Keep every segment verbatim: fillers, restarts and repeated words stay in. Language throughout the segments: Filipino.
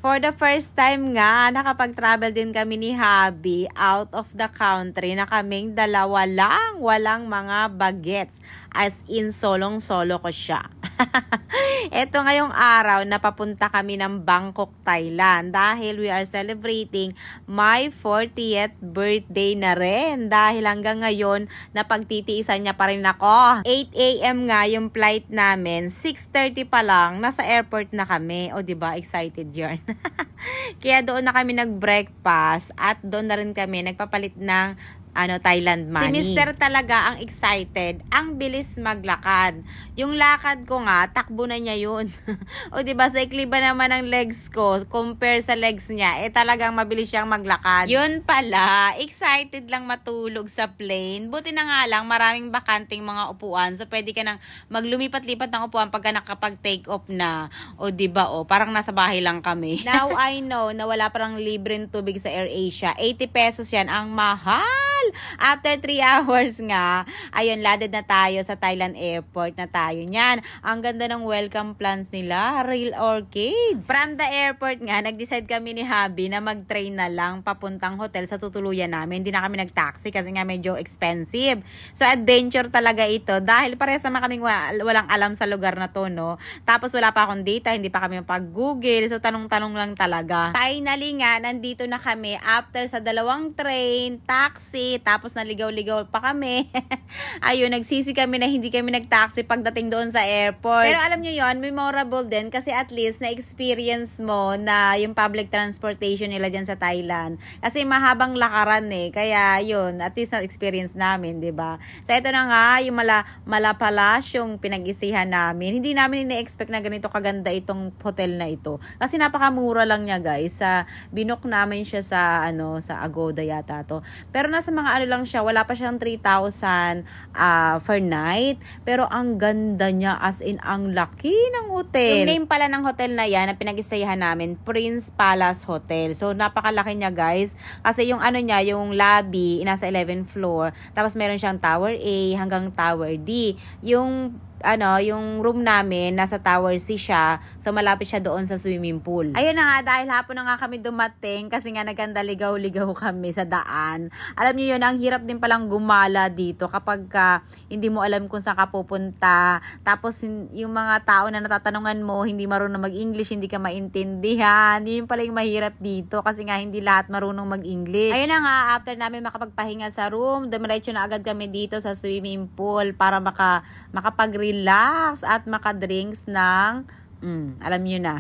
For the first time nga, nakapag-travel din kami ni Habi out of the country na kaming dalawa lang, walang mga bagets. As in, solong-solo ko siya. Ito ngayong araw, napapunta kami ng Bangkok, Thailand dahil we are celebrating my fortieth birthday na rin. Dahil hanggang ngayon, napagtitiisan niya pa rin ako. eight A M nga yung flight namin, six thirty pa lang, nasa airport na kami. O diba, excited yarn. Kaya doon na kami nag-breakfast at doon na rin kami nagpapalit ng ano, Thailand money. Si Mister talaga ang excited, ang bilis maglakad. Yung lakad ko nga, takbo na niya yun. O diba, sa ikli ba naman ang legs ko, compare sa legs niya, eh talagang mabilis siyang maglakad. Yun pala, excited lang matulog sa plane. Buti na nga lang, maraming bakanting mga upuan. So, pwede ka nang maglumipat-lipat ng upuan pagka nakapag-take off na. O diba, o, parang nasa bahay lang kami. Now, I know na wala parang libreng tubig sa AirAsia. eighty pesos yan, ang mahal! After three hours nga, ayun, landed na tayo sa Thailand airport na tayo niyan. Ang ganda ng welcome plans nila, real orchids. From the airport nga, nag-decide kami ni Habi na mag-train na lang papuntang hotel sa tutuluyan namin. Hindi na kami nag-taxi kasi nga medyo expensive. So, adventure talaga ito dahil parehas naman kaming walang alam sa lugar na to, no? Tapos wala pa akong data, hindi pa kami pag-google. So, tanong-tanong lang talaga. Finally nga, nandito na kami after sa dalawang train, taxi, tapos naligaw-ligaw pa kami. Ayun, nagsisi kami na hindi kami nag-taxi pagdating doon sa airport. Pero alam nyo yon, memorable din kasi at least na-experience mo na yung public transportation nila dyan sa Thailand. Kasi mahabang lakaran eh. Kaya yun, at least na-experience namin, diba? So ito na nga, yung mala, Malapalas yung pinag-isihan namin. Hindi namin ina-expect na ganito kaganda itong hotel na ito. Kasi napakamura lang niya, guys. Sa, binook namin siya sa, ano, sa Agoda yata to. Pero nasa mga ano lang siya, wala pa siyang three thousand uh, per night. Pero ang ganda niya, as in, ang laki ng hotel. Yung name pala ng hotel na yan, na pinag-isayahan namin, Prince Palace Hotel. So, napakalaki niya, guys. Kasi yung ano niya, yung lobby, nasa eleventh floor. Tapos, meron siyang Tower A hanggang Tower D. Yung ano, yung room namin, nasa Tower C siya. So, malapit siya doon sa swimming pool. Ayun na nga, dahil hapon na nga kami dumating, kasi nga naganda ligaw-ligaw kami sa daan. Alam niyo yun, ang hirap din palang gumala dito kapag ka, hindi mo alam kung saan ka pupunta. Tapos, yung mga tao na natatanungan mo, hindi marunong mag-English, hindi ka maintindihan. Yun pala yung mahirap dito, kasi nga hindi lahat marunong mag-English. Ayun na nga, after namin makapagpahinga sa room, dumiretso na agad kami dito sa swimming pool para maka, makapag relax at makadrinks ng, mm, alam nyo na.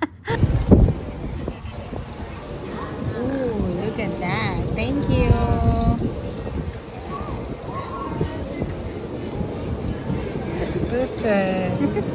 Ooh, look at that. Thank you. Perfect.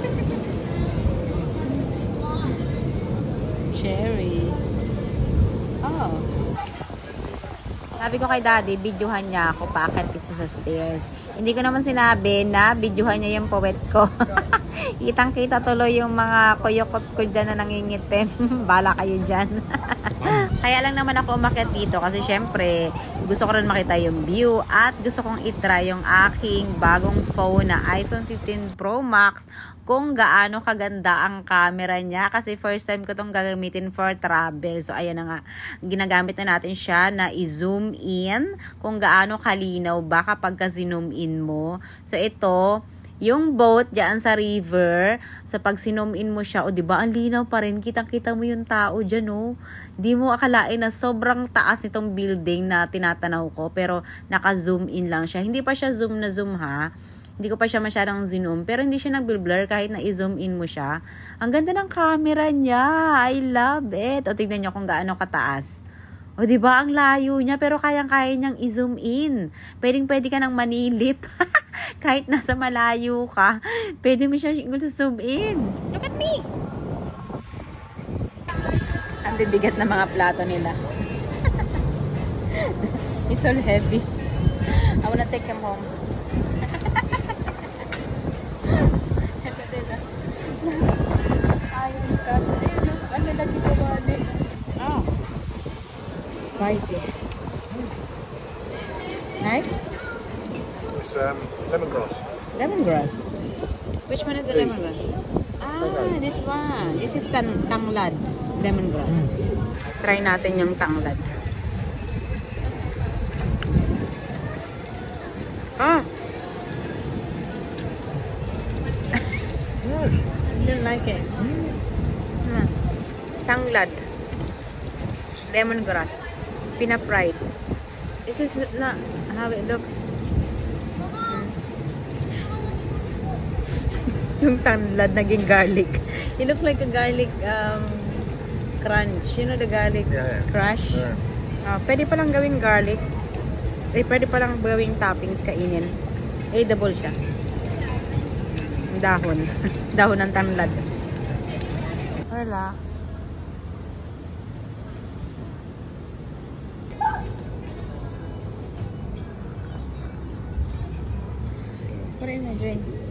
Cherry. Oh. Sabi ko kay Daddy, videohan niya ako paakit dito sa stairs. Hindi ko naman sinabi na videohan niya yung puwet ko. Kitang-kita tuloy yung mga kuyokot ko dyan na nangingitim. Bala kayo dyan. Kaya lang naman ako umakyat dito kasi syempre gusto ko rin makita yung view at gusto kong itry yung aking bagong phone na iPhone fifteen Pro Max kung gaano kaganda ang camera niya kasi first time ko itong gagamitin for travel. So ayan na nga, ginagamit na natin siya na i-zoom in kung gaano kalinaw ba kapag ka-zoom in mo. So ito, yung boat diyan sa river, sa pag sinom in mo siya, o diba ang linaw pa rin, kitang-kita mo yung tao diyan, oh. Di mo akalain na sobrang taas nitong building na tinatanaw ko, pero naka-zoom in lang siya. Hindi pa siya zoom na zoom, ha. Hindi ko pa siya masyadong zoom, pero hindi siya nag-blur kahit na i-zoom in mo siya. Ang ganda ng camera niya. I love it. O tignan niyo kung gaano kataas. O diba ang layo niya, pero kayang-kaya niyang i-zoom in. Pwedeng-pwede ka nang manilip. Kahit nasa malayo ka, pwede mo siya zoom in. Look at me! Ang bibigat na mga plato nila. It's all heavy. I wanna take him home. Oh. Spicy. Nice? It's um, lemongrass. Lemongrass? Which one is the lemongrass? Ah, this one. This is tan tanglad. Lemongrass. Try natin yung tanglad. Ah! I didn't like it. Hmm. Tanglad. Lemongrass. Pina-fried. This is not how it looks. Hmm. Yung tanglad naging garlic. It looked like a garlic um, crunch. You know the garlic Yeah, yeah. crush? Yeah. Ah, pwede palang gawing garlic. Eh, pwede palang gawing toppings kainin. Edible siya. Dahon. Dahon ng tanglad. Relax. Put in my drink.